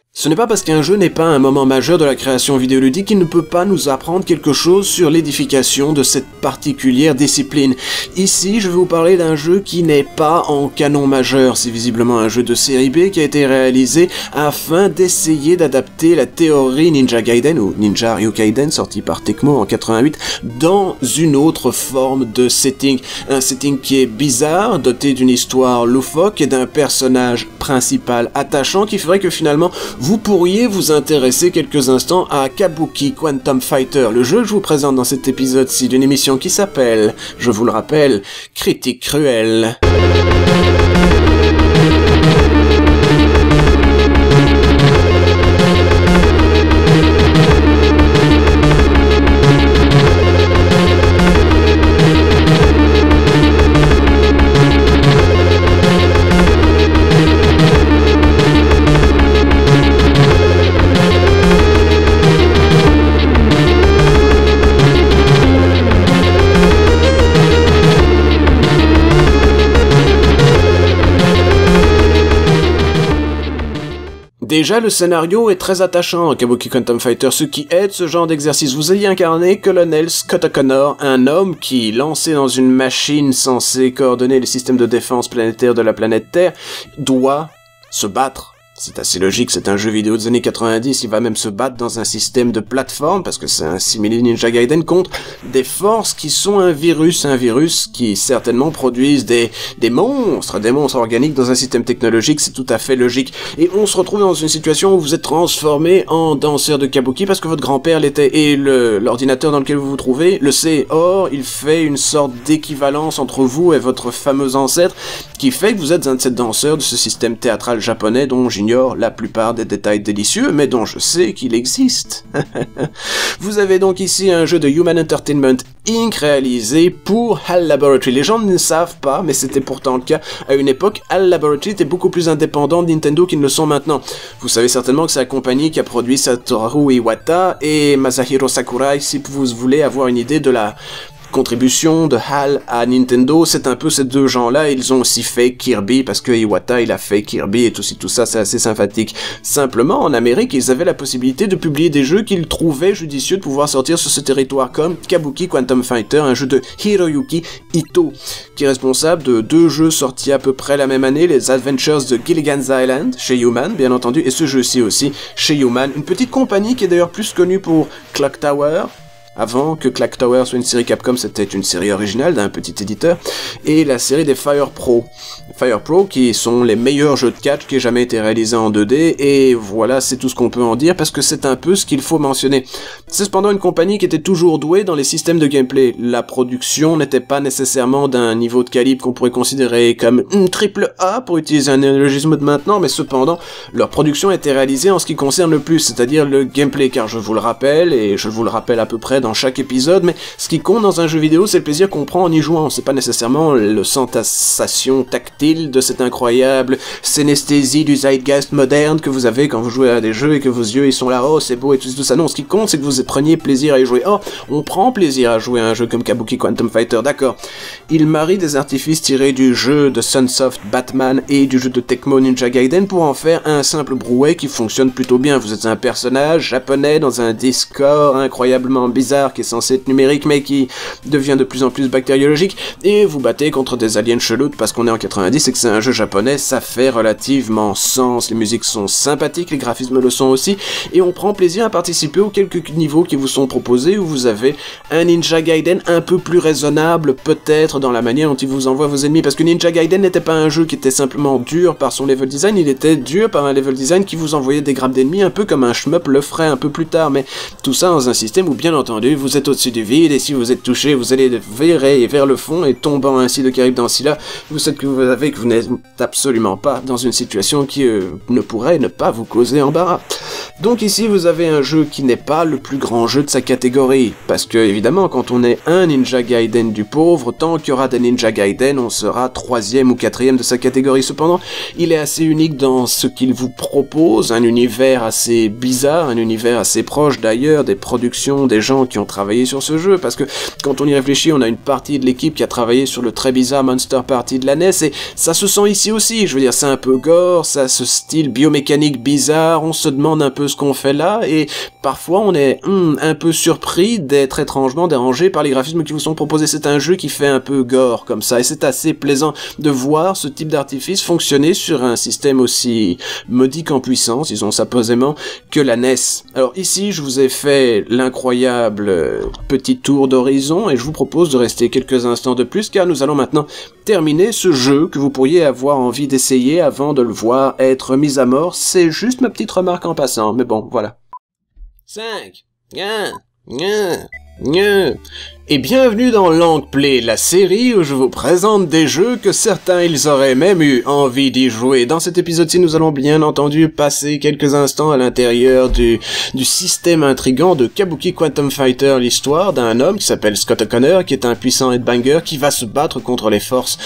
Ce n'est pas parce qu'un jeu n'est pas un moment majeur de la création vidéoludique qu'il ne peut pas nous apprendre quelque chose sur l'édification de cette particulière discipline. Ici, je vais vous parler d'un jeu qui n'est pas en canon majeur. C'est visiblement un jeu de série B qui a été réalisé afin d'essayer d'adapter la théorie Ninja Gaiden, ou Ninja Ryogaiden, sorti par Tecmo en 88, dans une autre forme de setting. Un setting qui est bizarre, doté d'une histoire loufoque et d'un personnage principal attachant qui ferait que finalement, vous pourriez vous intéresser quelques instants à Kabuki Quantum Fighter, le jeu que je vous présente dans cet épisode-ci d'une émission qui s'appelle, je vous le rappelle, Critique Cruelle. Déjà, le scénario est très attachant, Kabuki Quantum Fighter, ce qui aide ce genre d'exercice. Vous ayez incarné Colonel Scott O'Connor, un homme qui, lancé dans une machine censée coordonner les systèmes de défense planétaire de la planète Terre, doit se battre. C'est assez logique, c'est un jeu vidéo des années 90, il va même se battre dans un système de plateforme, parce que c'est un simili Ninja Gaiden, contre des forces qui sont un virus qui certainement produisent des monstres organiques dans un système technologique, c'est tout à fait logique. Et on se retrouve dans une situation où vous êtes transformé en danseur de kabuki, parce que votre grand-père l'était, et l'ordinateur dans lequel vous vous trouvez le sait. Or, il fait une sorte d'équivalence entre vous et votre fameux ancêtre, qui fait que vous êtes un de ces danseurs de ce système théâtral japonais dont j'ignore la plupart des détails délicieux, mais dont je sais qu'il existe. Vous avez donc ici un jeu de Human Entertainment Inc. réalisé pour HAL Laboratory. Les gens ne le savent pas, mais c'était pourtant le cas à une époque. HAL Laboratory était beaucoup plus indépendant de Nintendo qu'ils ne le sont maintenant. Vous savez certainement que c'est la compagnie qui a produit Satoru Iwata et Masahiro Sakurai, si vous voulez avoir une idée de la contribution de HAL à Nintendo. C'est un peu ces deux gens-là. Ils ont aussi fait Kirby, parce que Iwata, il a fait Kirby et tout ça, c'est assez sympathique. Simplement, en Amérique, ils avaient la possibilité de publier des jeux qu'ils trouvaient judicieux de pouvoir sortir sur ce territoire, comme Kabuki Quantum Fighter, un jeu de Hiroyuki Ito, qui est responsable de deux jeux sortis à peu près la même année, les Adventures de Gilligan's Island, chez Human, bien entendu, et ce jeu-ci aussi, chez Human, une petite compagnie qui est d'ailleurs plus connue pour Clock Tower. Avant que Clock Tower soit une série Capcom, c'était une série originale d'un petit éditeur, et la série des Fire Pro. Fire Pro qui sont les meilleurs jeux de catch qui aient jamais été réalisés en 2D, et voilà, c'est tout ce qu'on peut en dire, parce que c'est un peu ce qu'il faut mentionner. C'est cependant une compagnie qui était toujours douée dans les systèmes de gameplay. La production n'était pas nécessairement d'un niveau de calibre qu'on pourrait considérer comme triple A, pour utiliser un néologisme de maintenant, mais cependant, leur production était réalisée en ce qui concerne le plus, c'est-à-dire le gameplay, car je vous le rappelle, et je vous le rappelle à peu près dans chaque épisode, mais ce qui compte dans un jeu vidéo, c'est le plaisir qu'on prend en y jouant. C'est pas nécessairement le sensation tactile de cette incroyable synesthésie du zeitgeist moderne que vous avez quand vous jouez à des jeux et que vos yeux ils sont là, oh c'est beau et tout ça. Non, ce qui compte, c'est que vous preniez plaisir à y jouer. Oh, on prend plaisir à jouer à un jeu comme Kabuki Quantum Fighter, d'accord. Il marie des artifices tirés du jeu de Sunsoft Batman et du jeu de Tecmo Ninja Gaiden pour en faire un simple brouet qui fonctionne plutôt bien. Vous êtes un personnage japonais dans un discord incroyablement bizarre qui est censé être numérique mais qui devient de plus en plus bactériologique, et vous battez contre des aliens chelous parce qu'on est en 90 et que c'est un jeu japonais, ça fait relativement sens, les musiques sont sympathiques, les graphismes le sont aussi, et on prend plaisir à participer aux quelques niveaux qui vous sont proposés où vous avez un Ninja Gaiden un peu plus raisonnable peut-être dans la manière dont il vous envoie vos ennemis, parce que Ninja Gaiden n'était pas un jeu qui était simplement dur par son level design, il était dur par un level design qui vous envoyait des grappes d'ennemis un peu comme un shmup le ferait un peu plus tard, mais tout ça dans un système où bien entendu vous êtes au-dessus du vide, et si vous êtes touché, vous allez virer vers le fond, et tombant ainsi de Caribe dans Scylla, vous savez que vous n'êtes absolument pas dans une situation qui ne pourrait ne pas vous causer embarras. Donc ici, vous avez un jeu qui n'est pas le plus grand jeu de sa catégorie, parce que, évidemment, quand on est un Ninja Gaiden du pauvre, tant qu'il y aura des Ninja Gaiden, on sera 3e ou 4e de sa catégorie. Cependant, il est assez unique dans ce qu'il vous propose, un univers assez bizarre, un univers assez proche d'ailleurs des productions des gens qui ont travaillé sur ce jeu, parce que quand on y réfléchit, on a une partie de l'équipe qui a travaillé sur le très bizarre Monster Party de la NES, et ça se sent ici aussi. Je veux dire, c'est un peu gore, ça a ce style biomécanique bizarre, on se demande un peu ce qu'on fait là, et parfois on est un peu surpris d'être étrangement dérangé par les graphismes qui vous sont proposés. C'est un jeu qui fait un peu gore comme ça, et c'est assez plaisant de voir ce type d'artifice fonctionner sur un système aussi modique en puissance, disons ça posément, que la NES. Alors ici, je vous ai fait l'incroyable petit tour d'horizon, et je vous propose de rester quelques instants de plus, car nous allons maintenant terminer ce jeu que vous pourriez avoir envie d'essayer avant de le voir être mis à mort. C'est juste ma petite remarque en passant, mais bon, voilà. 5, 1, et bienvenue dans Longplay, la série où je vous présente des jeux que certains ils auraient même eu envie d'y jouer. Dans cet épisode-ci, nous allons bien entendu passer quelques instants à l'intérieur du système intrigant de Kabuki Quantum Fighter, l'histoire d'un homme qui s'appelle Scott O'Connor, qui est un puissant headbanger qui va se battre contre les forces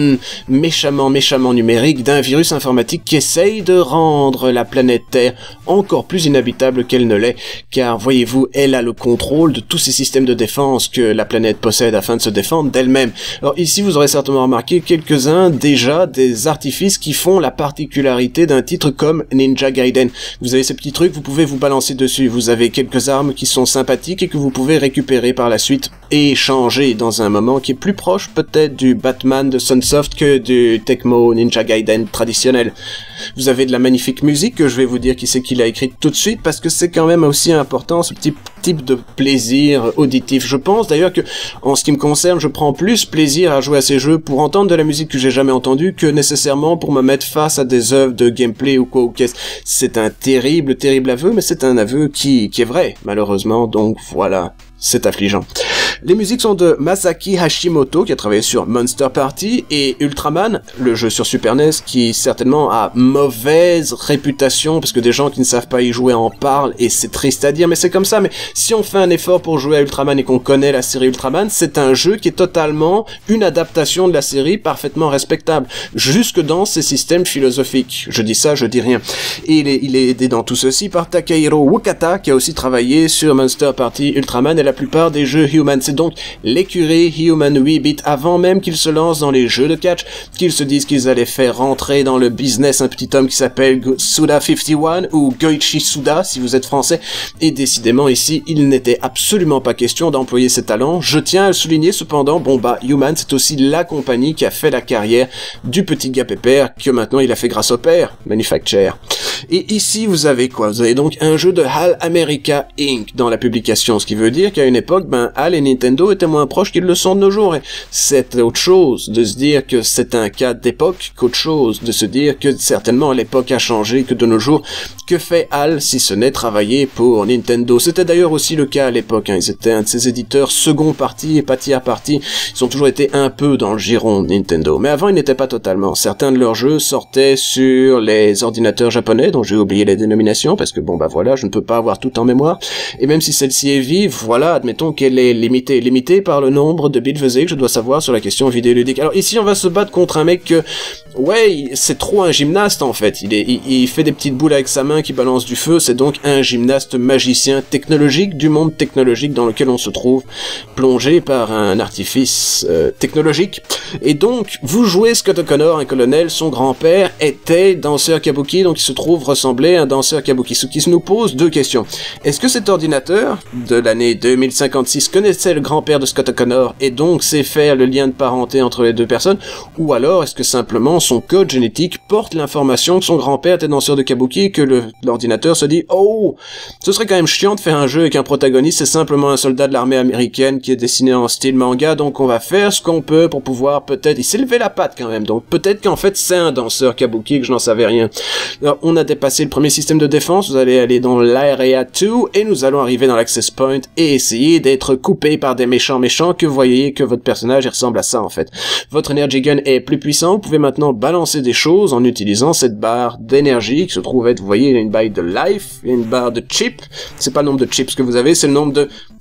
méchamment numériques d'un virus informatique qui essaye de rendre la planète Terre encore plus inhabitable qu'elle ne l'est, car voyez-vous, elle a le contrôle de tous ces systèmes de défense que la planète possède afin de se défendre d'elle-même. Alors ici, vous aurez certainement remarqué quelques-uns déjà des artifices qui font la particularité d'un titre comme Ninja Gaiden. Vous avez ces petits trucs, vous pouvez vous balancer dessus. Vous avez quelques armes qui sont sympathiques et que vous pouvez récupérer par la suite et échanger dans un moment qui est plus proche peut-être du Batman de Sunsoft que du Tecmo Ninja Gaiden traditionnel. Vous avez de la magnifique musique que je vais vous dire qui c'est qui l'a écrite tout de suite, parce que c'est quand même aussi important ce petit type de plaisir auditif. Je pense d'ailleurs que, en ce qui me concerne, je prends plus plaisir à jouer à ces jeux pour entendre de la musique que j'ai jamais entendue que nécessairement pour me mettre face à des œuvres de gameplay ou quoi ou qu'est-ce. C'est un terrible aveu, mais c'est un aveu qui est vrai, malheureusement, donc voilà. C'est affligeant. Les musiques sont de Masaki Hashimoto, qui a travaillé sur Monster Party, et Ultraman, le jeu sur Super NES, qui certainement a mauvaise réputation, parce que des gens qui ne savent pas y jouer en parlent, et c'est triste à dire, mais c'est comme ça. Mais si on fait un effort pour jouer à Ultraman et qu'on connaît la série Ultraman, c'est un jeu qui est totalement une adaptation de la série, parfaitement respectable, jusque dans ses systèmes philosophiques. Je dis ça, je dis rien. Et il est aidé dans tout ceci par Takahiro Wakata, qui a aussi travaillé sur Monster Party, Ultraman et la plupart des jeux Human. C'est donc l'écurie Human 8-bit, avant même qu'ils se lancent dans les jeux de catch, qu'ils se disent qu'ils allaient faire rentrer dans le business un petit homme qui s'appelle Suda 51, ou Goichi Suda si vous êtes français, et décidément ici, il n'était absolument pas question d'employer ses talents. Je tiens à le souligner cependant, Human c'est aussi la compagnie qui a fait la carrière du petit gars pépère, que maintenant il a fait grâce au père, Manufacture. Et ici, vous avez quoi? Vous avez donc un jeu de HAL America Inc. dans la publication, ce qui veut dire qu'à une époque, HAL et Nintendo étaient moins proches qu'ils le sont de nos jours. Et c'est autre chose de se dire que c'est un cas d'époque qu'autre chose de se dire que certainement l'époque a changé, que de nos jours, que fait HAL si ce n'est travailler pour Nintendo? C'était d'ailleurs aussi le cas à l'époque, Ils étaient un de ces éditeurs second parti et pas tiers parti. Ils ont toujours été un peu dans le giron de Nintendo. Mais avant, ils n'étaient pas totalement. Certains de leurs jeux sortaient sur les ordinateurs japonais, dont j'ai oublié les dénominations, parce que voilà, je ne peux pas avoir tout en mémoire. Et même si celle-ci est vive, voilà, admettons qu'elle est limitée par le nombre de billevesées que je dois savoir sur la question vidéoludique. Alors ici, on va se battre contre un mec que, c'est trop un gymnaste en fait. Il fait des petites boules avec sa main qui balance du feu, c'est donc un gymnaste magicien technologique du monde technologique dans lequel on se trouve, plongé par un artifice technologique. Et donc, vous jouez Scott O'Connor, un colonel, son grand-père était danseur kabuki, donc il se trouve ressembler à un danseur kabuki, ce qui nous pose deux questions. Est-ce que cet ordinateur, de l'année 2056, connaissait le grand-père de Scott O'Connor, et donc sait faire le lien de parenté entre les deux personnes, ou alors est-ce que simplement son code génétique porte l'information que son grand-père était danseur de kabuki, et que l'ordinateur se dit « Oh, ce serait quand même chiant de faire un jeu avec un protagoniste, c'est simplement un soldat de l'armée américaine qui est dessiné en style manga, donc on va faire ce qu'on peut pour pouvoir peut-être... » Il s'est levé la patte quand même, donc peut-être qu'en fait c'est un danseur kabuki, que je n'en savais rien. Alors, on a dépassé le premier système de défense, vous allez aller dans l'Area 2, et nous allons arriver dans l'Access Point, et essayer d'être coupé par des méchants que vous voyez que votre personnage ressemble à ça en fait. Votre Energy Gun est plus puissant, vous pouvez maintenant balancer des choses en utilisant cette barre d'énergie qui se trouve être, vous voyez, il y a une barre de life, il y a une barre de chip, c'est pas le nombre de chips que vous avez, c'est le nombre de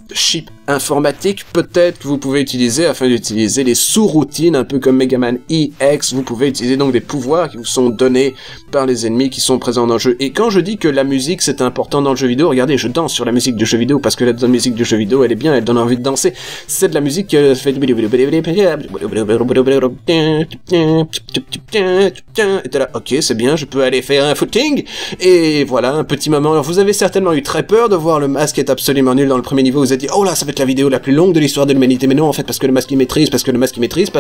chip informatique, peut-être que vous pouvez utiliser, afin d'utiliser les sous-routines, un peu comme Mega Man EX, vous pouvez utiliser donc des pouvoirs qui vous sont donnés par les ennemis qui sont présents dans le jeu. Et quand je dis que la musique c'est important dans le jeu vidéo, regardez, je danse sur la musique du jeu vidéo, parce que la musique du jeu vidéo elle est bien, elle donne envie de danser. C'est de la musique qui fait... Et t'es là, ok, c'est bien, je peux aller faire un footing. Et voilà, un petit moment. Alors vous avez certainement eu très peur de voir le masque est absolument nul dans le premier niveau, vous avez dit, oh là, ça va être la vidéo la plus longue de l'histoire de l'humanité, mais non, en fait, parce que le masque il maîtrise, parce que le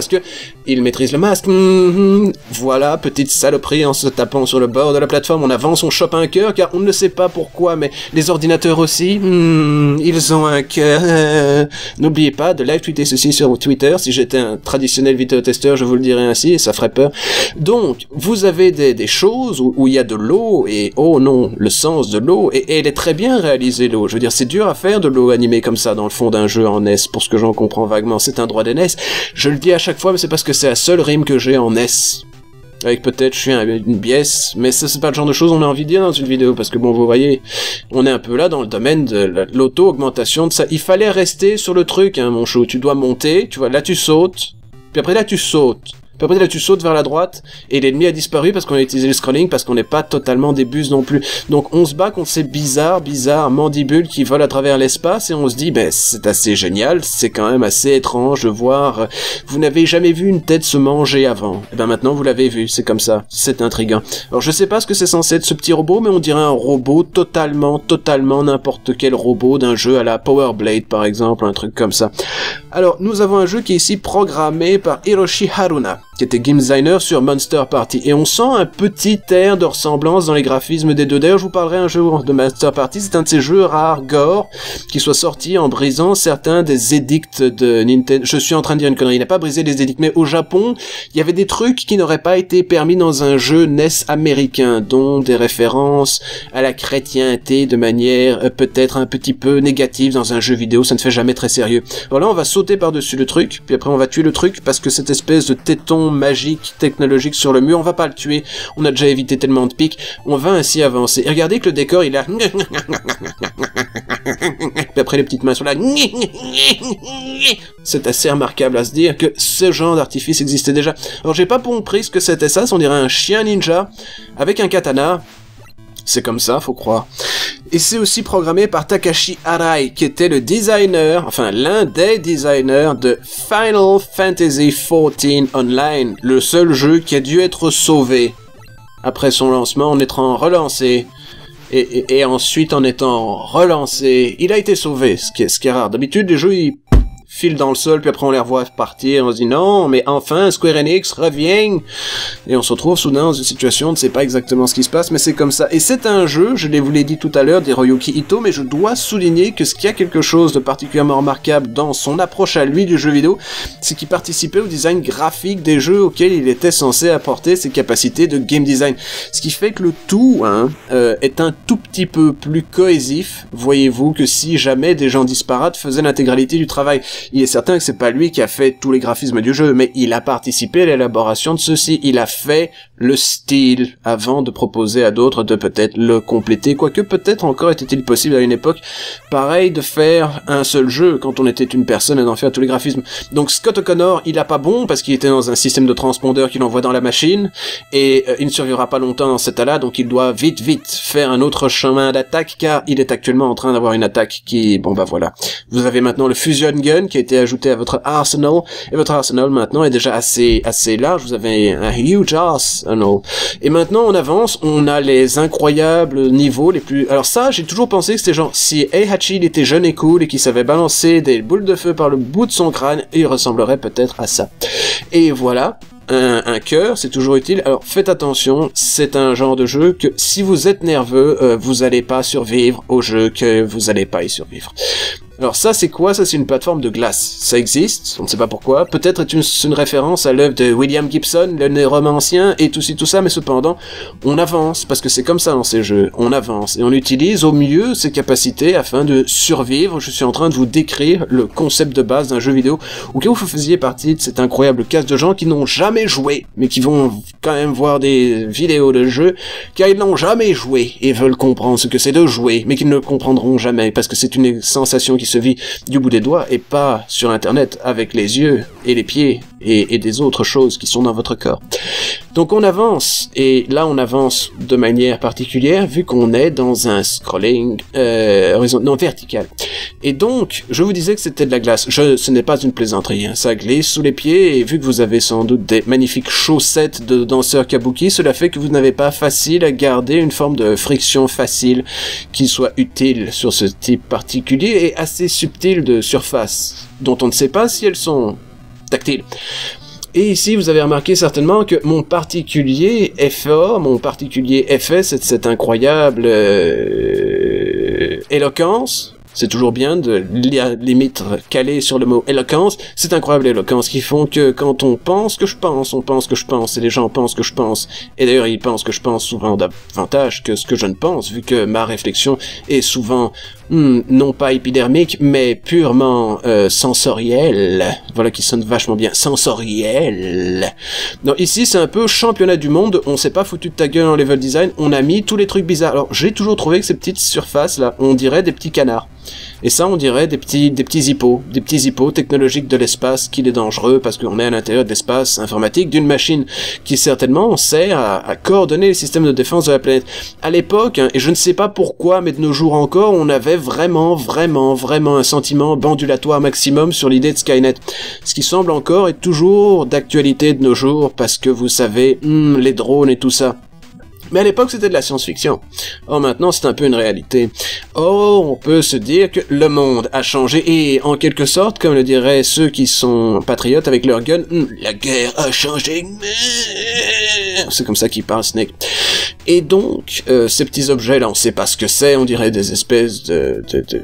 il maîtrise le masque. Voilà, petite saloperie en se tapant sur le bord de la plateforme, on avance, on chope un cœur, car on ne sait pas pourquoi, mais les ordinateurs aussi, ils ont un cœur. N'oubliez pas de live tweeter ceci sur Twitter, si j'étais un traditionnel vidéotesteur, je vous le dirais ainsi, et ça ferait peur. Donc, vous avez des choses où il y a de l'eau, et oh non, le sens de l'eau, et elle est très bien réalisée, l'eau. Je veux dire, c'est dur à faire de l'eau animée comme ça dans le fond d'un jeu en NES, pour ce que j'en comprends vaguement, c'est un droit des NES. Je le dis à chaque fois, mais c'est parce que c'est la seule rime que j'ai en NES. Avec peut-être, je suis une biesse, mais ça c'est pas le genre de choses on a envie de dire dans une vidéo, parce que bon, vous voyez, on est un peu là dans le domaine de l'auto-augmentation de ça. Il fallait rester sur le truc, hein, mon chou, tu dois monter, tu vois, là tu sautes, puis après là tu sautes. Puis après là tu sautes vers la droite, et l'ennemi a disparu parce qu'on a utilisé le scrolling, parce qu'on n'est pas totalement des bus non plus. Donc on se bat contre ces bizarres mandibules qui volent à travers l'espace, et on se dit, ben c'est assez génial, c'est quand même assez étrange de voir, vous n'avez jamais vu une tête se manger avant. Et ben maintenant vous l'avez vu, c'est comme ça, c'est intriguant. Alors je sais pas ce que c'est censé être ce petit robot, mais on dirait un robot totalement n'importe quel robot d'un jeu à la Power Blade par exemple, un truc comme ça. Alors nous avons un jeu qui est ici programmé par Hiroshi Haruna, qui était game designer sur Monster Party, et on sent un petit air de ressemblance dans les graphismes des deux. D'ailleurs, je vous parlerai un jour de Monster Party, c'est un de ces jeux rares gore qui soit sorti en brisant certains des édicts de Nintendo. Je suis en train de dire une connerie, il n'a pas brisé les édicts, mais au Japon, il y avait des trucs qui n'auraient pas été permis dans un jeu NES américain, dont des références à la chrétienté de manière peut-être un petit peu négative dans un jeu vidéo, ça ne fait jamais très sérieux. Alors là, on va sauter par-dessus le truc, puis après on va tuer le truc, parce que cette espèce de téton magique, technologique sur le mur, on va pas le tuer, on a déjà évité tellement de pics, on va ainsi avancer. Et regardez que le décor, il a... Puis après les petites mains sont là... C'est assez remarquable à se dire que ce genre d'artifice existait déjà. Alors j'ai pas compris ce que c'était ça, on dirait un chien ninja avec un katana. C'est comme ça, faut croire. Et c'est aussi programmé par Takashi Arai, qui était le designer, enfin l'un des designers de Final Fantasy XIV Online, le seul jeu qui a dû être sauvé après son lancement en étant relancé. Et ensuite en étant relancé, il a été sauvé, ce qui est rare. D'habitude, les jeux, ils filent dans le sol, puis après on les revoit partir, on se dit non, mais enfin, Square Enix revient, et on se retrouve soudain dans une situation, on ne sait pas exactement ce qui se passe, mais c'est comme ça. Et c'est un jeu, je vous l'ai dit tout à l'heure, d'Hiroyuki Ito, mais je dois souligner que ce qui a quelque chose de particulièrement remarquable dans son approche à lui du jeu vidéo, c'est qu'il participait au design graphique des jeux auxquels il était censé apporter ses capacités de game design. Ce qui fait que le tout est un tout petit peu plus cohésif, voyez-vous, que si jamais des gens disparates faisaient l'intégralité du travail. Il est certain que c'est pas lui qui a fait tous les graphismes du jeu, mais il a participé à l'élaboration de ceci. Il a fait le style avant de proposer à d'autres de peut-être le compléter, quoique peut-être encore était-il possible à une époque pareil de faire un seul jeu quand on était une personne et d'en faire tous les graphismes. Donc Scott O'Connor, il a pas bon parce qu'il était dans un système de transpondeur qu'il envoie dans la machine et il ne survivra pas longtemps dans cet état-là, donc il doit vite faire un autre chemin d'attaque car il est actuellement en train d'avoir une attaque qui, bon bah voilà. Vous avez maintenant le Fusion Gun qui a été ajouté à votre arsenal, et votre arsenal maintenant est déjà assez large, vous avez un huge arsenal. Et maintenant on avance, on a les incroyables niveaux les plus... Alors ça, j'ai toujours pensé que c'était genre, si Heihachi il était jeune et cool et qu'il savait balancer des boules de feu par le bout de son crâne, il ressemblerait peut-être à ça. Et voilà. Un cœur, c'est toujours utile. Alors faites attention, c'est un genre de jeu que si vous êtes nerveux, vous allez pas survivre au jeu, que vous allez pas y survivre. Alors ça c'est quoi? Ça c'est une plateforme de glace. Ça existe, on ne sait pas pourquoi. Peut-être est une référence à l'œuvre de William Gibson, le néromancien, et tout ça, mais cependant, on avance, parce que c'est comme ça dans ces jeux. On avance, et on utilise au mieux ses capacités afin de survivre. Je suis en train de vous décrire le concept de base d'un jeu vidéo, au cas où vous faisiez partie de cette incroyable caste de gens qui n'ont jamais joué, mais qui vont quand même voir des vidéos de jeux, car ils n'ont jamais joué, et veulent comprendre ce que c'est de jouer, mais qu'ils ne comprendront jamais, parce que c'est une sensation qui se vit du bout des doigts et pas sur Internet avec les yeux et les pieds et des autres choses qui sont dans votre corps. Donc on avance, et là on avance de manière particulière vu qu'on est dans un scrolling vertical. Et donc, je vous disais que c'était de la glace. Ce n'est pas une plaisanterie, hein. Ça glisse sous les pieds, et vu que vous avez sans doute des magnifiques chaussettes de danseurs kabuki, cela fait que vous n'avez pas facile à garder une forme de friction facile qui soit utile sur ce type particulier et assez subtil de surfaces, dont on ne sait pas si elles sont tactiles. Et ici, vous avez remarqué certainement que mon particulier FA, mon particulier FS, cette incroyable éloquence, c'est toujours bien de limite caler sur le mot éloquence, cette incroyable éloquence qui font que quand on pense que je pense, on pense que je pense, et les gens pensent que je pense, et d'ailleurs ils pensent que je pense souvent davantage que ce que je ne pense, vu que ma réflexion est souvent non pas épidermique, mais purement sensorielle. Voilà qui sonne vachement bien, sensorielle. Donc ici c'est un peu championnat du monde, on s'est pas foutu de ta gueule en level design, on a mis tous les trucs bizarres. Alors j'ai toujours trouvé que ces petites surfaces là, on dirait des petits canards. Et ça, on dirait des petits hippos technologiques de l'espace, qu'il est dangereux parce qu'on est à l'intérieur de l'espace informatique d'une machine qui certainement sert à coordonner les systèmes de défense de la planète. À l'époque, hein, et je ne sais pas pourquoi, mais de nos jours encore, on avait vraiment un sentiment bandulatoire maximum sur l'idée de Skynet. Ce qui semble encore être toujours d'actualité de nos jours parce que vous savez, les drones et tout ça. Mais à l'époque, c'était de la science-fiction. Or, maintenant, c'est un peu une réalité. Or, on peut se dire que le monde a changé et, en quelque sorte, comme le diraient ceux qui sont patriotes avec leur gun, la guerre a changé. C'est comme ça qu'ils parlent, Snake. Et donc, ces petits objets-là, on sait pas ce que c'est, on dirait des espèces de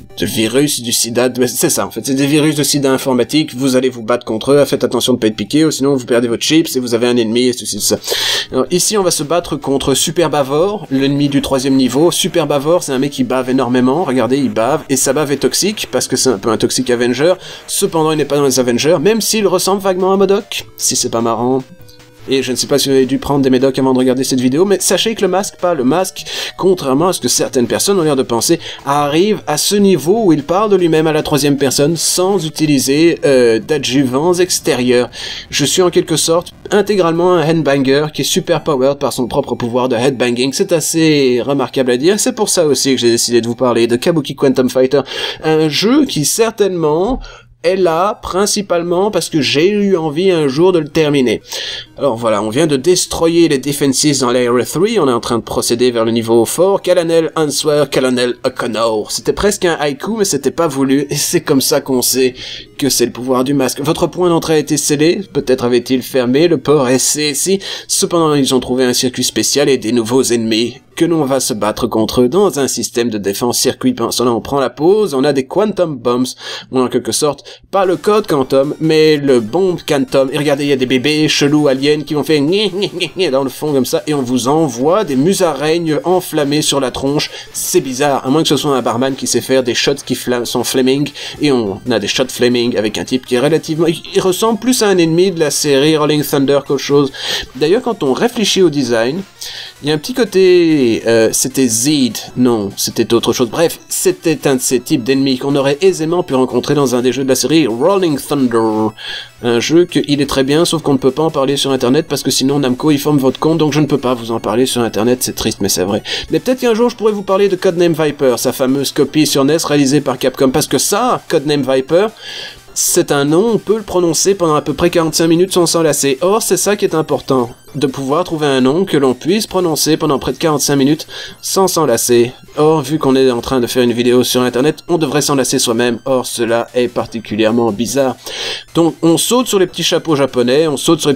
virus du sida. C'est ça, en fait, c'est des virus de sida informatique, vous allez vous battre contre eux, faites attention de pas être piqué, ou sinon vous perdez votre chips et vous avez un ennemi, et ceci, ça. Alors, ici, on va se battre contre Super Bavor, l'ennemi du 3e niveau. Super Bavor, c'est un mec qui bave énormément, regardez, il bave, et sa bave est toxique, parce que c'est un peu un Toxic Avenger. Cependant, il n'est pas dans les Avengers, même s'il ressemble vaguement à MODOK, si c'est pas marrant. Et je ne sais pas si vous avez dû prendre des médocs avant de regarder cette vidéo, mais sachez que le masque, contrairement à ce que certaines personnes ont l'air de penser, arrive à ce niveau où il parle de lui-même à la 3e personne sans utiliser d'adjuvants extérieurs. Je suis en quelque sorte intégralement un headbanger qui est super powered par son propre pouvoir de headbanging. C'est assez remarquable à dire. C'est pour ça aussi que j'ai décidé de vous parler de Kabuki Quantum Fighter, un jeu qui certainement est là, principalement parce que j'ai eu envie un jour de le terminer. Alors voilà, on vient de destroyer les defenses dans l'Area 3, on est en train de procéder vers le niveau 4, Colonel Answer, Colonel O'Connor. C'était presque un haïku, mais c'était pas voulu, et c'est comme ça qu'on sait que c'est le pouvoir du masque. Votre point d'entrée a été scellé, peut-être avait-il fermé, le port SC, cependant ils ont trouvé un circuit spécial et des nouveaux ennemis, que l'on va se battre contre eux dans un système de défense circuit. Pendant cela, on prend la pause, on a des Quantum Bombs, ou en quelque sorte, pas le code Quantum, mais le bombe Quantum. Et regardez, il y a des bébés chelous aliens qui vont faire dans le fond comme ça, et on vous envoie des musaraignes enflammées sur la tronche. C'est bizarre, à moins que ce soit un barman qui sait faire des shots qui sont flaming, et on a des shots flaming avec un type qui est relativement... Il ressemble plus à un ennemi de la série Rolling Thunder qu'autre chose. D'ailleurs, quand on réfléchit au design, il y a un petit côté... c'était Zed, non, c'était autre chose. Bref, c'était un de ces types d'ennemis qu'on aurait aisément pu rencontrer dans un des jeux de la série Rolling Thunder. Un jeu il est très bien, sauf qu'on ne peut pas en parler sur internet parce que sinon Namco il forme votre compte, donc je ne peux pas vous en parler sur internet, c'est triste mais c'est vrai. Mais peut-être qu'un jour je pourrais vous parler de Codename Viper, sa fameuse copie sur NES réalisée par Capcom, parce que ça, Codename Viper, c'est un nom, on peut le prononcer pendant à peu près 45 minutes sans s'enlacer. Or, c'est ça qui est important, de pouvoir trouver un nom que l'on puisse prononcer pendant près de 45 minutes sans s'enlacer. Or, vu qu'on est en train de faire une vidéo sur internet, on devrait s'enlacer soi-même. Or, cela est particulièrement bizarre. Donc, on saute sur les petits chapeaux japonais,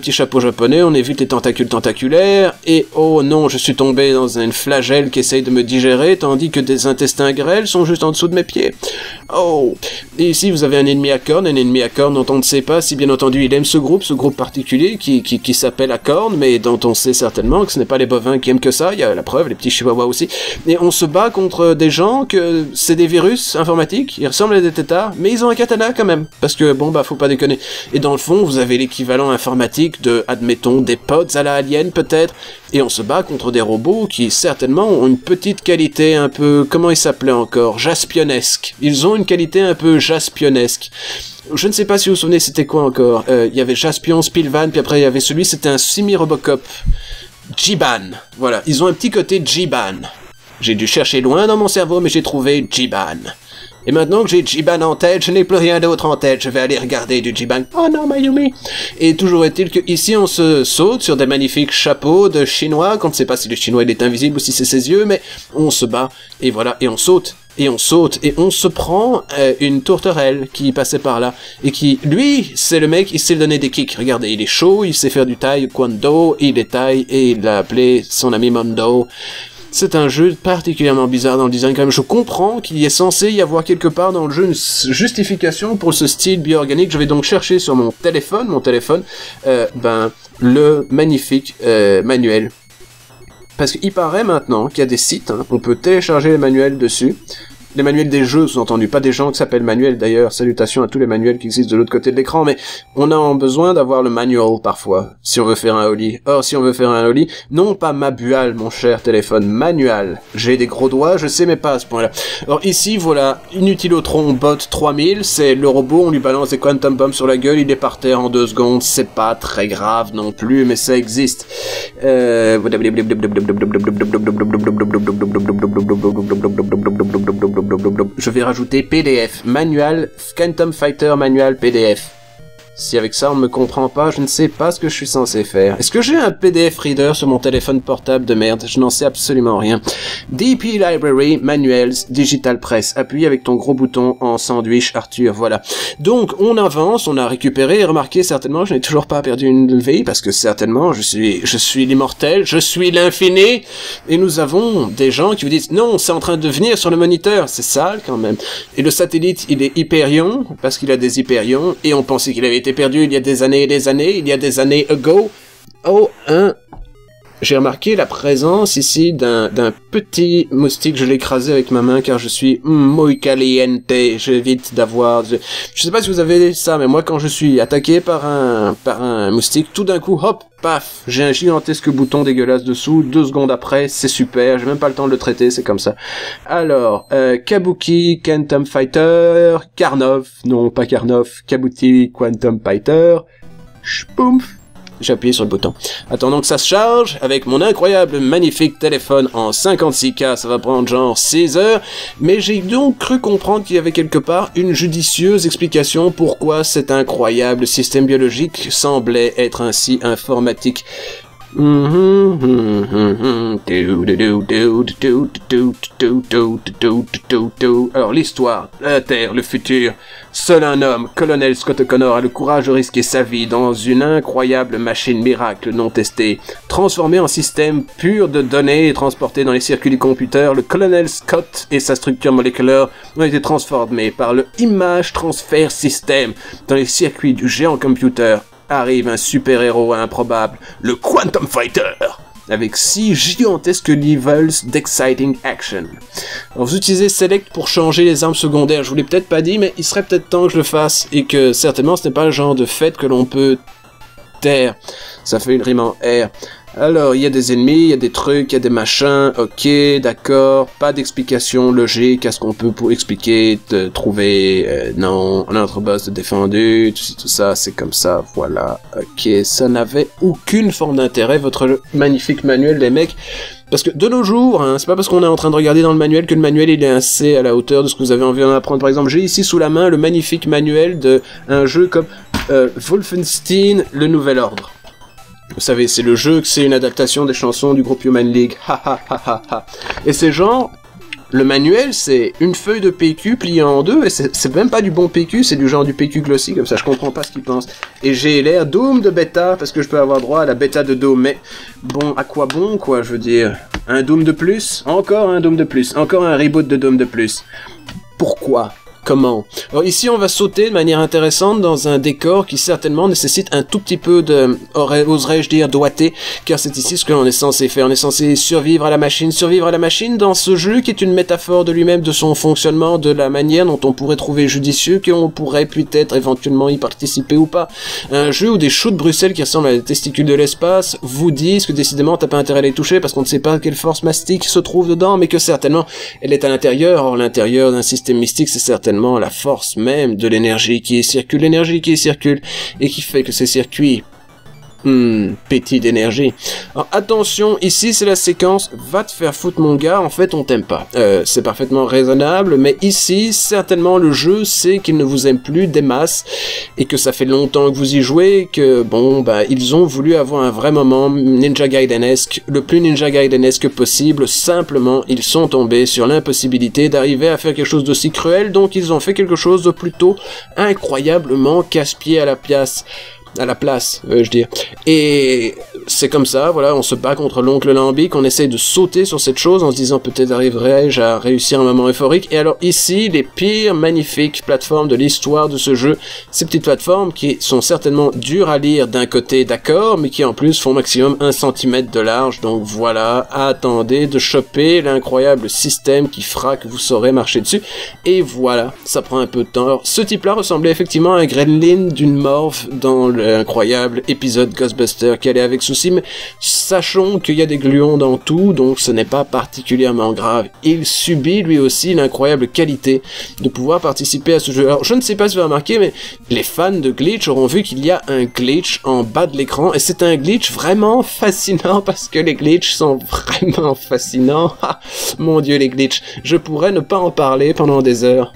on évite les tentacules tentaculaires, et oh non, je suis tombé dans une flagelle qui essaye de me digérer, tandis que des intestins grêles sont juste en dessous de mes pieds. Oh! Et ici, vous avez un ennemi à cornes dont on ne sait pas si bien entendu il aime ce groupe particulier qui s'appelle Acorn, mais mais dont on sait certainement que ce n'est pas les bovins qui aiment que ça, il y a la preuve, les petits chihuahuas aussi. Et on se bat contre des gens que c'est des virus informatiques, ils ressemblent à des têtards, mais ils ont un katana quand même, parce que bon bah faut pas déconner. Et dans le fond, vous avez l'équivalent informatique de, admettons, des pods à la Alien peut-être, et on se bat contre des robots qui certainement ont une petite qualité un peu, comment ils s'appelaient encore, jaspionesque. Ils ont une qualité un peu jaspionesque. Je ne sais pas si vous vous souvenez, c'était quoi encore. Il y avait Jaspion, Spilvan, puis après il y avait celui, c'était un semi-Robocop. Jiban. Voilà, ils ont un petit côté Jiban. J'ai dû chercher loin dans mon cerveau, mais j'ai trouvé Jiban. Et maintenant que j'ai Jiban en tête, je n'ai plus rien d'autre en tête, je vais aller regarder du Jiban. Oh non, Mayumi. Et toujours est-il que ici on se saute sur des magnifiques chapeaux de chinois, qu'on ne sait pas si le chinois il est invisible ou si c'est ses yeux, mais on se bat, et voilà, et on saute. Et on saute, et on se prend une tourterelle qui passait par là, et qui, lui, c'est le mec, il sait donner des kicks. Regardez, il est chaud, il sait faire du taekwondo, il est taille, et il l'a appelé son ami Mondo. C'est un jeu particulièrement bizarre dans le design quand même. Je comprends qu'il y est censé y avoir quelque part dans le jeu une justification pour ce style bio-organique. Je vais donc chercher sur mon téléphone, le magnifique manuel. Parce qu'il paraît maintenant qu'il y a des sites, hein, on peut télécharger les manuels dessus. Les manuels des jeux, sous-entendu, pas des gens qui s'appellent manuels d'ailleurs, salutations à tous les manuels qui existent de l'autre côté de l'écran, mais on a besoin d'avoir le manual parfois, si on veut faire un holly. Or, si on veut faire un holly, non pas mabual, mon cher téléphone, manual. J'ai des gros doigts, je sais, mais pas à ce point-là. Alors ici, voilà, Inutilotrón Bot 3000, c'est le robot, on lui balance des quantum bombs sur la gueule, il est par terre en 2 secondes, c'est pas très grave non plus, mais ça existe. Je vais rajouter PDF, manual, Quantum Fighter Manual PDF. Si avec ça on me comprend pas, je ne sais pas ce que je suis censé faire. Est-ce que j'ai un PDF reader sur mon téléphone portable de merde? Je n'en sais absolument rien. DP Library Manuals Digital Press. Appuie avec ton gros bouton en sandwich, Arthur, voilà. Donc on avance, on a récupéré, remarquez certainement, je n'ai toujours pas perdu une vie, parce que certainement je suis l'immortel, je suis l'infini, et nous avons des gens qui vous disent non, c'est en train de venir sur le moniteur, c'est sale quand même. Et le satellite, il est hyperion, parce qu'il a des hyperions, et on pensait qu'il avait été perdu il y a des années et des années, il y a des années ago. Oh, j'ai remarqué la présence ici d'un petit moustique, je l'ai écrasé avec ma main car je suis muy caliente, j'évite d'avoir... Je sais pas si vous avez ça, mais moi quand je suis attaqué par un moustique, tout d'un coup, hop, paf, j'ai un gigantesque bouton dégueulasse dessous, 2 secondes après, c'est super, j'ai même pas le temps de le traiter, c'est comme ça. Alors, Kabuki, Quantum Fighter, Karnov, non pas Karnov, Kabuki, Quantum Fighter, Shpoumf. J'ai appuyé sur le bouton. Attendons que ça se charge, avec mon incroyable, magnifique téléphone en 56K, ça va prendre genre 6 heures, mais j'ai donc cru comprendre qu'il y avait quelque part une judicieuse explication pourquoi cet incroyable système biologique semblait être ainsi informatique. Alors l'histoire, la Terre, le futur. Seul un homme, Colonel Scott O'Connor, a le courage de risquer sa vie dans une incroyable machine miracle non testée. Transformé en système pur de données et transporté dans les circuits du computer, le Colonel Scott et sa structure moléculaire ont été transformés par le Image Transfer System dans les circuits du géant computer. Arrive un super-héros improbable, le Quantum Fighter, avec 6 gigantesques levels d'exciting action. Alors vous utilisez Select pour changer les armes secondaires, je vous l'ai peut-être pas dit, mais il serait peut-être temps que je le fasse, et que certainement ce n'est pas le genre de fait que l'on peut taire. Ça fait une rime en R. Alors, il y a des ennemis, il y a des trucs, il y a des machins, ok, d'accord, pas d'explication logique à ce qu'on peut pour expliquer, trouver, non, notre boss défendu, tout ça, c'est comme ça, voilà, ok, ça n'avait aucune forme d'intérêt, votre magnifique manuel, les mecs, parce que de nos jours, hein, c'est pas parce qu'on est en train de regarder dans le manuel que le manuel il est assez à la hauteur de ce que vous avez envie d'en apprendre. Par exemple, j'ai ici sous la main le magnifique manuel de un jeu comme Wolfenstein, le Nouvel Ordre. Vous savez, c'est le jeu que c'est une adaptation des chansons du groupe Human League. Ha ha ha ha ha. Et c'est genre, le manuel, c'est une feuille de PQ pliée en 2, et c'est même pas du bon PQ, c'est du genre du PQ glossy, comme ça, je comprends pas ce qu'ils pensent. Et j'ai l'air Doom de bêta, parce que je peux avoir droit à la bêta de Doom, mais bon, à quoi bon, quoi, je veux dire. Un Doom de plus? Encore un Doom de plus. Encore un reboot de Doom de plus. Pourquoi? Comment? Alors ici, on va sauter de manière intéressante dans un décor qui certainement nécessite un tout petit peu de, oserais-je dire, doigté, car c'est ici ce que l'on est censé faire. On est censé survivre à la machine dans ce jeu qui est une métaphore de lui-même, de son fonctionnement, de la manière dont on pourrait trouver judicieux, qu'on pourrait peut-être éventuellement y participer ou pas. Un jeu où des choux de Bruxelles qui ressemblent à des testicules de l'espace vous disent que décidément t'as pas intérêt à les toucher parce qu'on ne sait pas quelle force mastique se trouve dedans, mais que certainement elle est à l'intérieur. Or l'intérieur d'un système mystique, c'est certainement la force même de l'énergie qui circule, et qui fait que ces circuits pétille d'énergie. Alors attention, ici c'est la séquence va te faire foutre mon gars, en fait on t'aime pas. C'est parfaitement raisonnable, mais ici certainement le jeu sait qu'il ne vous aime plus des masses et que ça fait longtemps que vous y jouez, que bon bah ils ont voulu avoir un vrai moment Ninja Gaiden-esque, le plus Ninja Gaiden-esque possible. Simplement ils sont tombés sur l'impossibilité d'arriver à faire quelque chose d'aussi cruel, donc ils ont fait quelque chose de plutôt incroyablement casse-pied à la place, je veux dire. Et c'est comme ça, voilà, on se bat contre l'oncle Lambic, on essaye de sauter sur cette chose en se disant peut-être arriverai-je à réussir un moment euphorique. Et alors ici, les pires magnifiques plateformes de l'histoire de ce jeu, ces petites plateformes qui sont certainement dures à lire d'un côté, d'accord, mais qui en plus font maximum 1 cm de large. Donc voilà, attendez de choper l'incroyable système qui fera que vous saurez marcher dessus. Et voilà, ça prend un peu de temps. Alors, ce type-là ressemblait effectivement à un gremlin d'une morve dans l'incroyable épisode Ghostbusters qui allait avec souci, mais sachons qu'il y a des gluons dans tout, donc ce n'est pas particulièrement grave. Il subit lui aussi l'incroyable qualité de pouvoir participer à ce jeu. Alors je ne sais pas si vous avez remarqué, mais les fans de glitch auront vu qu'il y a un glitch en bas de l'écran, et c'est un glitch vraiment fascinant parce que les glitches sont vraiment fascinants. Mon dieu, les glitches, je pourrais ne pas en parler pendant des heures.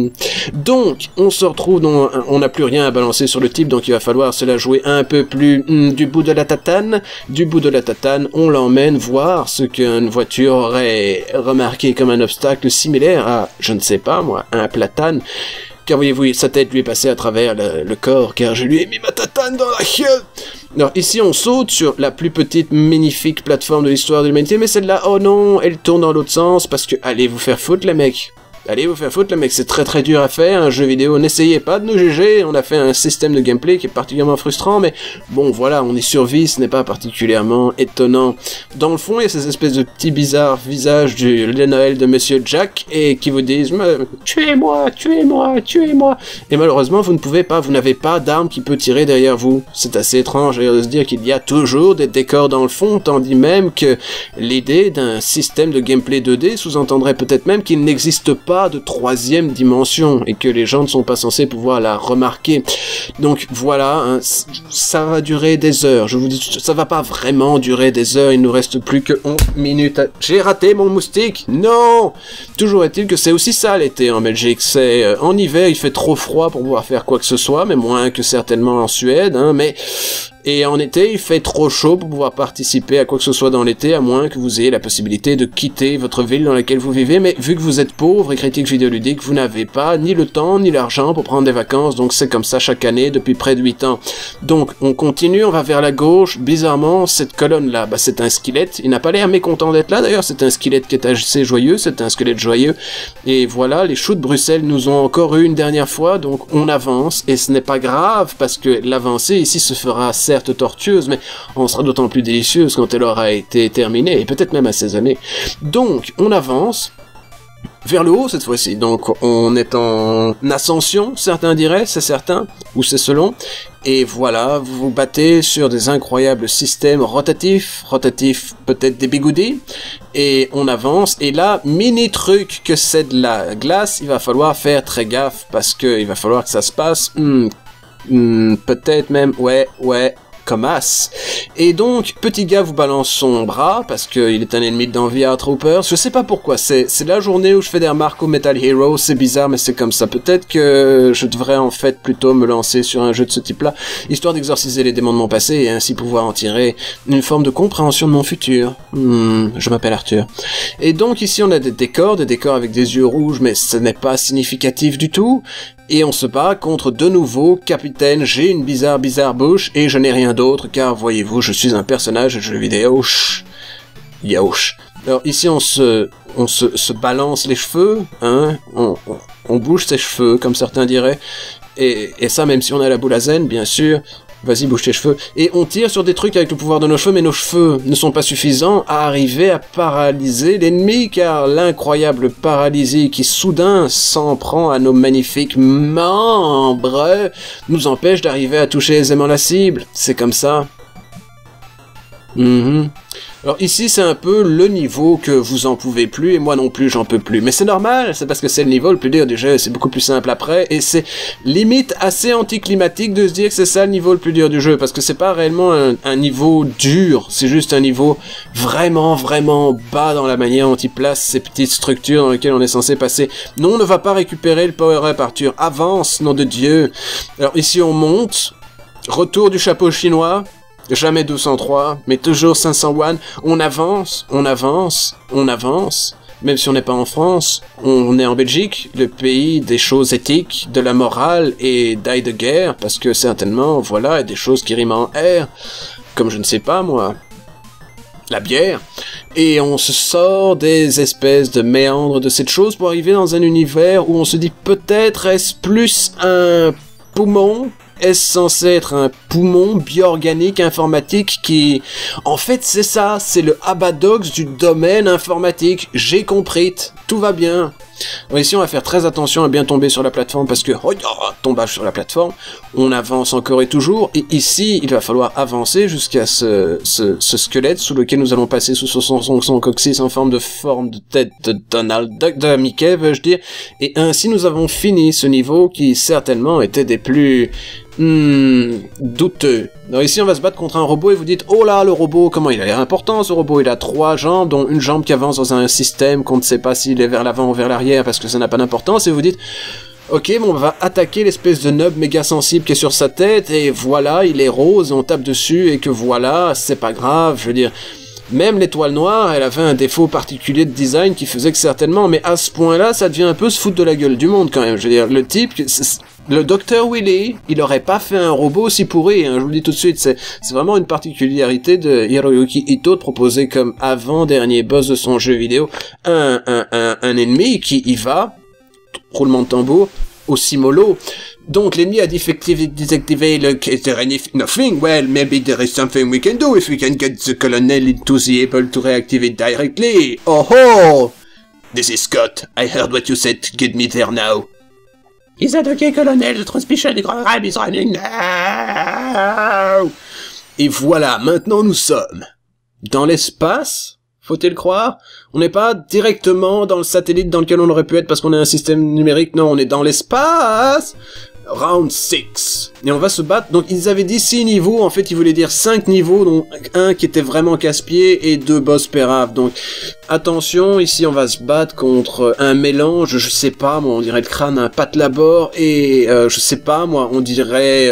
Donc on se retrouve dans, on n'a plus rien à balancer sur le type, donc il va falloir se la jouer un peu plus du bout de la tatane. Du bout de la tatane, on l'emmène voir ce qu'une voiture aurait remarqué comme un obstacle similaire à, je ne sais pas moi, un platane. Car voyez-vous, sa tête lui est passée à travers le corps, car je lui ai mis ma tatane dans la gueule. Alors ici on saute sur la plus petite magnifique plateforme de l'histoire de l'humanité, mais celle-là, oh non, elle tourne dans l'autre sens, parce que allez vous faire foutre les mecs. Allez vous faire foutre, le mec, c'est très très dur à faire, un jeu vidéo, n'essayez pas de nous juger, on a fait un système de gameplay qui est particulièrement frustrant, mais bon voilà, on y survit, ce n'est pas particulièrement étonnant. Dans le fond, il y a ces espèces de petits bizarres visages du Noël de Monsieur Jack, et qui vous disent « Tuez-moi, tuez-moi, tuez-moi !» Et malheureusement, vous ne pouvez pas, vous n'avez pas d'arme qui peut tirer derrière vous. C'est assez étrange de se dire qu'il y a toujours des décors dans le fond, tandis même que l'idée d'un système de gameplay 2D sous-entendrait peut-être même qu'il n'existe pas de 3e dimension et que les gens ne sont pas censés pouvoir la remarquer. Donc voilà, hein, ça va durer des heures. Je vous dis, ça va pas vraiment durer des heures. Il nous reste plus que 11 minutes. J'ai raté mon moustique. Non. Toujours est-il que c'est aussi ça l'été en Belgique. C'est en hiver, il fait trop froid pour pouvoir faire quoi que ce soit, mais moins que certainement en Suède. Hein, mais et en été, il fait trop chaud pour pouvoir participer à quoi que ce soit dans l'été, à moins que vous ayez la possibilité de quitter votre ville dans laquelle vous vivez, mais vu que vous êtes pauvre et critique vidéoludique, vous n'avez pas ni le temps ni l'argent pour prendre des vacances, donc c'est comme ça chaque année depuis près de 8 ans. Donc on continue, on va vers la gauche, bizarrement, cette colonne-là, bah, c'est un squelette, il n'a pas l'air mécontent d'être là d'ailleurs, c'est un squelette qui est assez joyeux, c'est un squelette joyeux, et voilà, les choux de Bruxelles nous ont encore eu une dernière fois, donc on avance, et ce n'est pas grave, parce que l'avancée ici se fera certes tortueuse, mais on sera d'autant plus délicieuse quand elle aura été terminée, et peut-être même assaisonnée. Donc, on avance vers le haut cette fois-ci, donc on est en ascension, certains diraient, c'est certain, ou c'est selon, et voilà, vous vous battez sur des incroyables systèmes rotatifs peut-être des bigoudis, et on avance, et là, mini truc que c'est de la glace, il va falloir faire très gaffe, parce que il va falloir que ça se passe, peut-être même, ouais, comme as. Et donc, petit gars vous balance son bras, parce qu'il est un ennemi de VR Troopers. Je sais pas pourquoi, c'est la journée où je fais des remarques au Metal Hero, c'est bizarre, mais c'est comme ça. Peut-être que je devrais en fait plutôt me lancer sur un jeu de ce type-là, histoire d'exorciser les démons de mon passé, et ainsi pouvoir en tirer une forme de compréhension de mon futur. Je m'appelle Arthur. Et donc ici on a des décors avec des yeux rouges, mais ce n'est pas significatif du tout. Et on se bat contre de nouveau Capitaine, j'ai une bizarre bouche, et je n'ai rien d'autre, car voyez-vous, je suis un personnage de jeu vidéo. Yaouch. Alors ici on se on se balance les cheveux, hein, on bouge ses cheveux, comme certains diraient, et ça même si on a la boule à zen, bien sûr. Vas-y, bouge tes cheveux. Et on tire sur des trucs avec le pouvoir de nos cheveux, mais nos cheveux ne sont pas suffisants à arriver à paralyser l'ennemi, car l'incroyable paralysie qui soudain s'en prend à nos magnifiques membres nous empêche d'arriver à toucher aisément la cible. C'est comme ça. Alors ici c'est un peu le niveau que vous en pouvez plus et moi non plus j'en peux plus. Mais c'est normal, c'est parce que c'est le niveau le plus dur du jeu, c'est beaucoup plus simple après et c'est limite assez anticlimatique de se dire que c'est ça le niveau le plus dur du jeu parce que c'est pas réellement un niveau dur, c'est juste un niveau vraiment bas dans la manière dont il place ces petites structures dans lesquelles on est censé passer. Non, on ne va pas récupérer le power-up Arthur, avance, nom de Dieu. Alors ici on monte, retour du chapeau chinois. Jamais 203, mais toujours 501. On avance, même si on n'est pas en France, on est en Belgique, le pays des choses éthiques, de la morale et d'ail de guerre, parce que certainement, voilà, il y a des choses qui riment en R, comme je ne sais pas moi, la bière, et on se sort des espèces de méandres de cette chose pour arriver dans un univers où on se dit peut-être est-ce plus un poumon. Est-ce censé être un poumon bioorganique informatique qui... En fait, c'est ça, c'est le Abadox du domaine informatique. J'ai compris, tout va bien. Alors ici, on va faire très attention à bien tomber sur la plateforme parce que... Oh, tombage sur la plateforme. On avance encore et toujours. Et ici, il va falloir avancer jusqu'à ce squelette sous lequel nous allons passer sous son coccyx en forme de tête de Donald Duck, de Mickey, veux-je dire. Et ainsi, nous avons fini ce niveau qui, certainement, était des plus... douteux. Alors ici on va se battre contre un robot et vous dites oh là le robot, comment il a l'air important ce robot, il a 3 jambes dont une jambe qui avance dans un système qu'on ne sait pas s'il est vers l'avant ou vers l'arrière parce que ça n'a pas d'importance et vous dites ok bon on va attaquer l'espèce de nub méga sensible qui est sur sa tête et voilà il est rose et on tape dessus et que voilà c'est pas grave, je veux dire même l'étoile noire, elle avait un défaut particulier de design qui faisait que certainement, mais à ce point-là, ça devient un peu se foutre de la gueule du monde quand même. Je veux dire, le type, le Dr. Willy, il aurait pas fait un robot aussi pourri, hein, je vous le dis tout de suite, c'est vraiment une particularité de Hiroyuki Ito de proposer comme avant-dernier boss de son jeu vidéo un ennemi qui y va, roulement de tambour, aussi mollo. Donc l'ennemi a désactivé le... Is there nothing? Well, maybe there is something we can do if we can get the colonel into the able to reactivate it directly. Oh oh! This is Scott. I heard what you said. Get me there now. He's okay, Colonel. The transmission is running now. Et voilà, maintenant nous sommes dans l'espace. Faut-il croire? On n'est pas directement dans le satellite dans lequel on aurait pu être parce qu'on est un système numérique. Non, on est dans l'espace. Round 6. Et on va se battre. Donc ils avaient dit 6 niveaux. En fait, ils voulaient dire 5 niveaux, dont un qui était vraiment casse-pied et 2 boss péraves. Donc attention, ici on va se battre contre un mélange, je sais pas moi, on dirait le crâne d'un Pat Labor et je sais pas moi, on dirait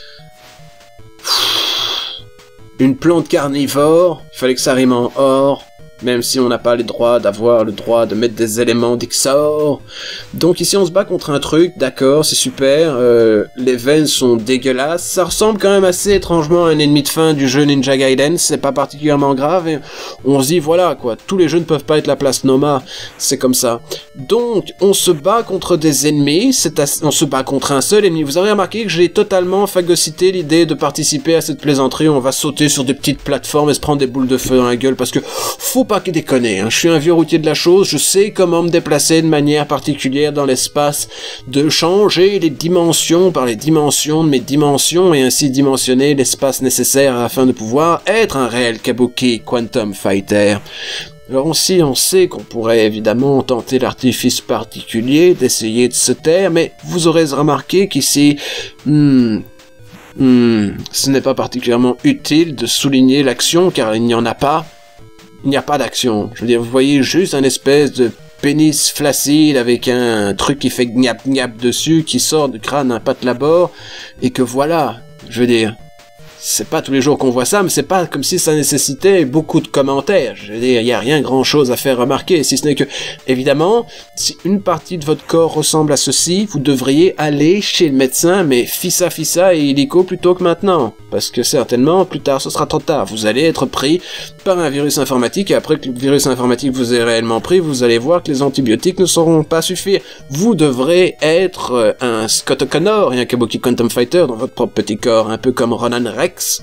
une plante carnivore. Il fallait que ça rime en or. Même si on n'a pas les droits d'avoir le droit de mettre des éléments d'Ixor. Donc ici on se bat contre un truc, d'accord, c'est super, les veines sont dégueulasses, ça ressemble quand même assez étrangement à un ennemi de fin du jeu Ninja Gaiden, c'est pas particulièrement grave, et on se dit voilà quoi, tous les jeux ne peuvent pas être la place Noma, c'est comme ça. Donc on se bat contre des ennemis, on se bat contre un seul ennemi, vous avez remarqué que j'ai totalement phagocyté l'idée de participer à cette plaisanterie, on va sauter sur des petites plateformes et se prendre des boules de feu dans la gueule, parce que faut pas déconner, hein. Je suis un vieux routier de la chose, je sais comment me déplacer de manière particulière dans l'espace, de changer les dimensions par les dimensions de mes dimensions et ainsi dimensionner l'espace nécessaire afin de pouvoir être un réel Kabuki Quantum Fighter. Alors aussi, on sait qu'on pourrait évidemment tenter l'artifice particulier d'essayer de se taire, mais vous aurez remarqué qu'ici, ce n'est pas particulièrement utile de souligner l'action car il n'y en a pas. Il n'y a pas d'action. Je veux dire, vous voyez juste un espèce de pénis flaccide avec un truc qui fait gnap gnap dessus, qui sort du crâne d'un Pat Labor, et que voilà, je veux dire, c'est pas tous les jours qu'on voit ça, mais c'est pas comme si ça nécessitait beaucoup de commentaires. Je veux dire, il y a rien grand chose à faire remarquer, si ce n'est que, évidemment, si une partie de votre corps ressemble à ceci, vous devriez aller chez le médecin, mais fissa et illico plutôt que maintenant. Parce que certainement, plus tard, ce sera trop tard. Vous allez être pris par un virus informatique, et après que le virus informatique vous ait réellement pris, vous allez voir que les antibiotiques ne sauront pas suffire. Vous devrez être un Scott O'Connor et un Kabuki Quantum Fighter dans votre propre petit corps, un peu comme Ronan Rex.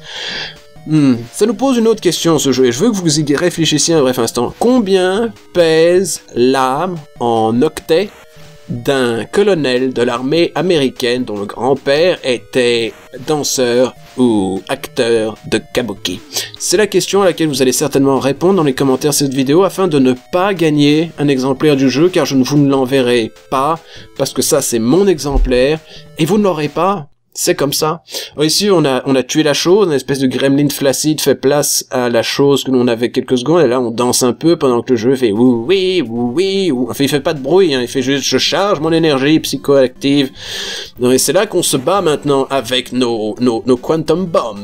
Ça nous pose une autre question, ce jeu, et je veux que vous y réfléchissiez un bref instant. Combien pèse l'âme en octets d'un colonel de l'armée américaine dont le grand-père était danseur ou acteur de kabuki? C'est la question à laquelle vous allez certainement répondre dans les commentaires de cette vidéo afin de ne pas gagner un exemplaire du jeu, car je ne vous l'enverrai pas, parce que ça c'est mon exemplaire, et vous ne l'aurez pas. C'est comme ça. Alors ici, on a tué la chose, une espèce de gremlin flaccide fait place à la chose que l'on avait quelques secondes, et là, on danse un peu pendant que le jeu fait oui, enfin, il fait pas de bruit, hein, il fait juste, je charge mon énergie psychoactive. Non, et c'est là qu'on se bat maintenant avec nos quantum bombs.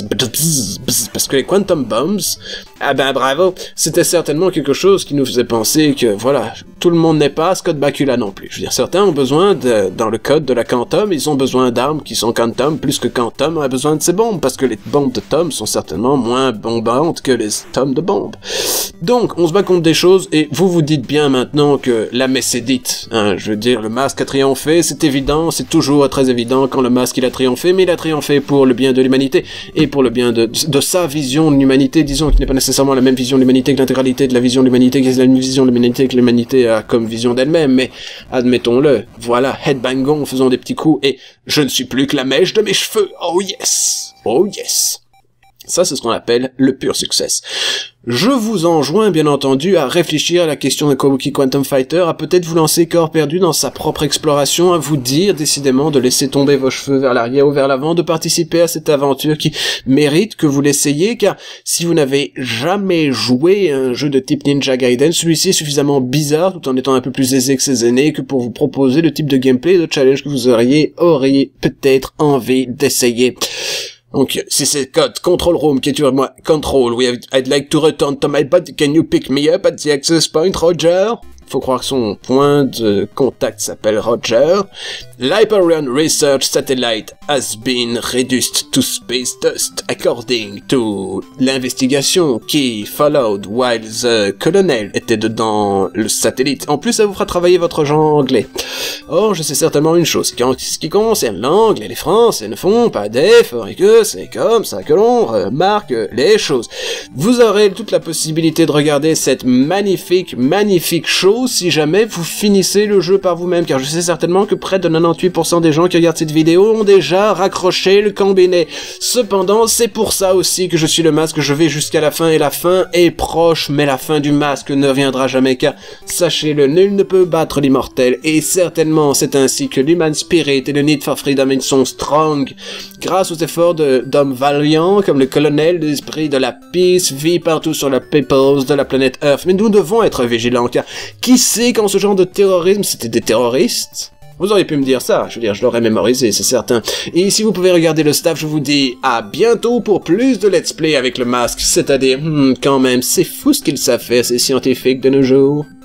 Parce que les quantum bombs, ah ben bravo, c'était certainement quelque chose qui nous faisait penser que, voilà, tout le monde n'est pas Scott Bakula non plus. Je veux dire, certains ont besoin dans le code de la Quantum, ils ont besoin d'armes qui sont Quantum, plus que Quantum a besoin de ces bombes, parce que les bombes de Tom sont certainement moins bombantes que les tomes de bombes. Donc, on se bat contre des choses, et vous vous dites bien maintenant que la messe est dite, hein, je veux dire, le masque a triomphé, c'est évident, c'est toujours très évident quand le masque il a triomphé, mais il a triomphé pour le bien de l'humanité, et pour le bien de sa vision de l'humanité, disons, qui n'est pas nécessairement la même vision de l'humanité que l'intégralité de la vision de l'humanité, qui est la vision de l'humanité que l'humanité a comme vision d'elle-même, mais admettons-le, voilà, headbangons, faisons des petits coups, et je ne suis plus que la mèche de mes cheveux, oh yes, oh yes. Ça, c'est ce qu'on appelle le pur succès. Je vous enjoins, bien entendu, à réfléchir à la question de Kabuki Quantum Fighter, à peut-être vous lancer corps perdu dans sa propre exploration, à vous dire, décidément, de laisser tomber vos cheveux vers l'arrière ou vers l'avant, de participer à cette aventure qui mérite que vous l'essayiez, car si vous n'avez jamais joué à un jeu de type Ninja Gaiden, celui-ci est suffisamment bizarre, tout en étant un peu plus aisé que ses aînés, que pour vous proposer le type de gameplay et de challenge que vous auriez peut-être envie d'essayer. Donc, si c'est code Control Room qui est sur moi, Control, I'd like to return to my body, can you pick me up at the access point, Roger? Faut croire que son point de contact s'appelle Roger. L'Hyperion Research Satellite has been reduced to space dust according to l'investigation qui followed while the colonel était dedans le satellite. En plus, ça vous fera travailler votre genre anglais. Or, je sais certainement une chose, ce qui concerne l'anglais, les Français ne font pas d'efforts et que c'est comme ça que l'on remarque les choses. Vous aurez toute la possibilité de regarder cette magnifique chose si jamais vous finissez le jeu par vous-même, car je sais certainement que près de 98% des gens qui regardent cette vidéo ont déjà raccroché le combiné. Cependant, c'est pour ça aussi que je suis le masque, je vais jusqu'à la fin, et la fin est proche, mais la fin du masque ne viendra jamais, car sachez-le, nul ne peut battre l'immortel, et certainement c'est ainsi que l'Human Spirit et le Need for Freedom ils sont strong. Grâce aux efforts d'hommes valiants, comme le colonel, l'esprit de la peace vit partout sur la peoples de la planète Earth. Mais nous devons être vigilants, car qui sait quand ce genre de terrorisme, c'était des terroristes? Vous auriez pu me dire ça, je veux dire, je l'aurais mémorisé, c'est certain. Et si vous pouvez regarder le staff, je vous dis à bientôt pour plus de let's play avec le masque, c'est-à-dire, quand même, c'est fou ce qu'ils savent faire, ces scientifiques de nos jours.